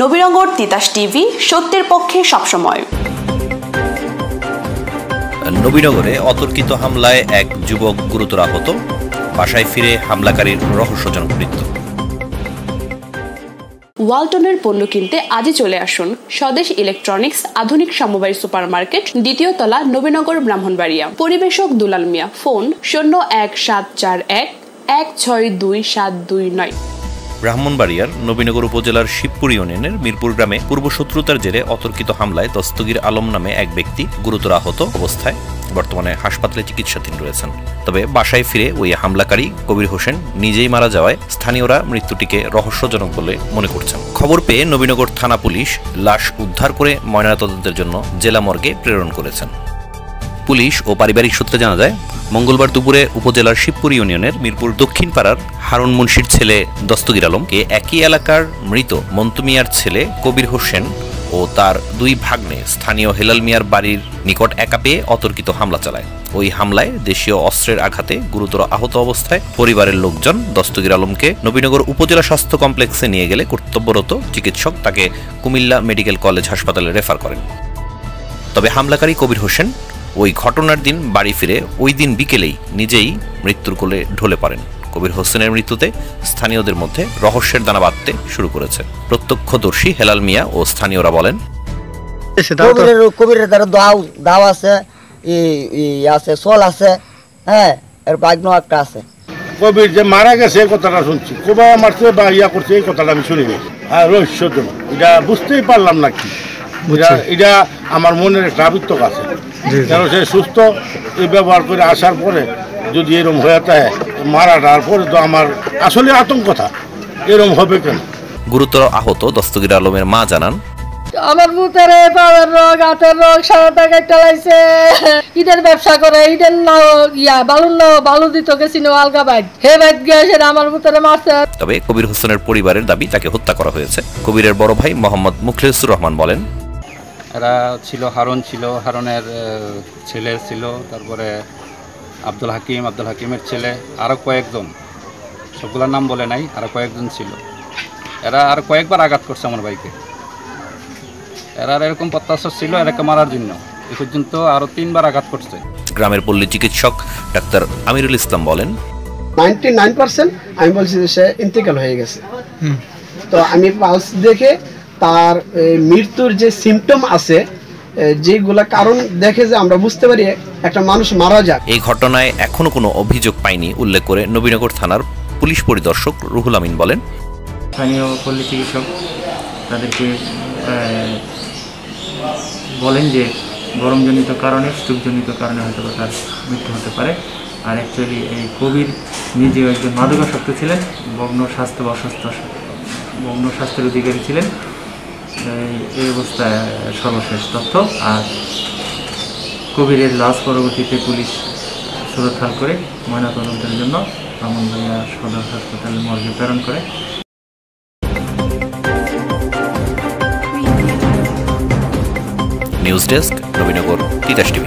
Nabinagar Titas TV, সত্যের পক্ষে সবসময়। নবীনগরে অতর্কিত হামলায় এক যুবক গুরুতর আহত, বাসায় ফিরে হামলাকারীর রহস্যজনক মৃত্যু। ওয়ালটনের পণ্য কিনতে আজই চলে আসুন স্বদেশ ইলেকট্রনিক্স আধুনিক সমবায় সুপারমার্কেট, দ্বিতীয় তলা, নবীনগর, ব্রাহ্মণবাড়িয়া। পরিবেশক দুলাল মিয়া। ফোন 017411622729। ব্রাহ্মণবাড়িয়ার নবীনগর উপজেলার শিবপুর ইউনিয়নের মিরপুর গ্রামে পূর্ব শত্রুতার জেরে অতর্কিত হামলায় দস্তগীর আলম নামে এক ব্যক্তি গুরুতর আহত অবস্থায় বর্তমানে হাসপাতালে চিকিৎসাধীন রয়েছেন। তবে বাসায় ফিরে ওই হামলাকারী কবির হোসেন নিজেই মারা যাওয়ায় স্থানীয়রা মৃত্যুটিকে রহস্যজনক বলে মনে করছেন। খবর পেয়ে নবীনগর থানা পুলিশ লাশ উদ্ধার করে ময়নাতদন্তের জন্য জেলা মর্গে প্রেরণ করেছেন। পুলিশ ও পারিবারিক সূত্রে জানা যায়, মঙ্গলবার দুপুরে উপজেলার শিবপুর ইউনিয়নের মিরপুর দক্ষিণ পাড়ার হারুন মুন্সির ছেলে দস্তগীর আলমকে একই এলাকার মৃত মন্তু মিয়ার ছেলে কবির হোসেন ও তার দুই ভাগ্নে স্থানীয় হেলাল মিয়ার বাড়ির নিকট একা পেয়ে অতর্কিত হামলা চালায়। ওই হামলায় দেশীয় অস্ত্রের আঘাতে গুরুতর আহত অবস্থায় পরিবারের লোকজন দস্তগীর আলমকে নবীনগর উপজেলা স্বাস্থ্য কমপ্লেক্সে নিয়ে গেলে কর্তব্যরত চিকিৎসক তাকে কুমিল্লা মেডিকেল কলেজ হাসপাতালে রেফার করেন। তবে হামলাকারী কবির হোসেন ওই ঘটনার দিন বাড়ি ফিরে ওই দিন বিকেলেই নিজেই মৃত্যুর কোলে ঢলে পড়েন। কবির হোসেনের মৃত্যুতে স্থানীয়দের মধ্যে রহস্যের দানা বাঁধতে শুরু করেছে। প্রত্যক্ষদর্শী হেলাল মিয়া ও স্থানীয়রা বলেন, কবিরের দাও আছে, আছে সোল আছে, হ্যাঁ, এর বাগনো একটা আছে। কবির যে মারা গেছে এই কথাটা শুনছি, কোবা মারছে বা ইয়া করছে এই কথাটা আমি শুনিনি। আর রহস্যজনক, এটা বুঝতেই পারলাম না কি, এটা আমার মনের একটা আবৃত্তক আছে। কেন সে সুস্থ এই ব্যবহার করে আসার পরে যদি এরকম হয়ে থাকে, মারাটার পরে তো আমার আসলে আতঙ্ক কথা, এরকম হবে কেন। গুরুতর আহত দস্তগীর আলমের মা জানান, আমার ভূতেরে পাওয়ার রোগ, হাতের রোগ, সারা টাকা চালাইছে। ঈদের ব্যবসা করে, ঈদের বালু দিত গেছিল আলগা বাইক, হে বাইক গিয়ে আমার ভূতেরে মারছে। তবে কবির হোসেনের পরিবারের দাবি তাকে হত্যা করা হয়েছে। কবিরের বড় ভাই মোহাম্মদ মুখলেসুর রহমান বলেন, এরা ছিল, হারুন ছিল, হারুনের ছেলে ছিল, তারপরে আব্দুল হাকিমের ছেলে, আরও কয়েকজন, সবগুলোর নাম বলে নাই, আরও কয়েকজন ছিল। এরা আর কয়েকবার আঘাত করছে আমার ভাইকে। এরা এরকম প্রত্যাশা ছিল এরাকে মারার জন্য, এ পর্যন্ত আরও 3বার আঘাত করছে। গ্রামের পল্লী চিকিৎসক ডাক্তার আমিরুল ইসলাম বলেন, 99% আমি বলছি যে সে ইন্তেকাল হয়ে গেছে। তো আমি পালস দেখে তার মৃত্যুর যে সিমটম আছে, যেগুলা কারণ দেখে যে আমরা বুঝতে পারি একটা মানুষ মারা যায়। এই ঘটনায় এখনো কোনো অভিযোগ পায়নি উল্লেখ করে নবীনগর থানার পুলিশ পরিদর্শক রুহুল আমিন বলেন, স্থানীয় পল্লী চিকিৎসক তাদেরকে বলেন যে গরমজনিত কারণে, স্ট্রোকজনিত কারণে হয়তো তার মৃত্যু হতে পারে। আর অ্যাকচুয়ালি এই কবির নিজে একজন মাদকাসক্ত ছিলেন, ভগ্ন স্বাস্থ্যের অধিকারী ছিলেন। এই অবস্থায় সর্বশেষ তথ্য। আর কবিরের লাশ পরবর্তীতে পুলিশ সুরক্ষা করে ময়নাতদন্তের জন্য ব্রাহ্মণবাড়িয়া সদর হাসপাতালে মর্গে প্রেরণ করে। News desk, Nabinagar Titas TV.